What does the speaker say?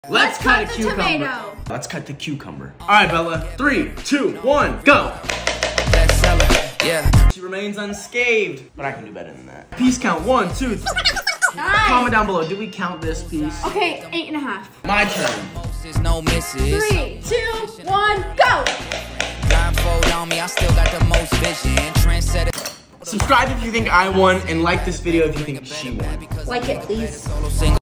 Let's cut a cucumber. Tomato. Let's cut the cucumber. All right, Bella. 3, 2, 1, go. Yeah. She remains unscathed, but I can do better than that. Piece count 1, 2, 3. Nice. Comment down below. Do we count this piece? Okay, 8.5. My turn. 3, 2, 1, go. Subscribe if you think I won, and like this video if you think she won. Like it, please.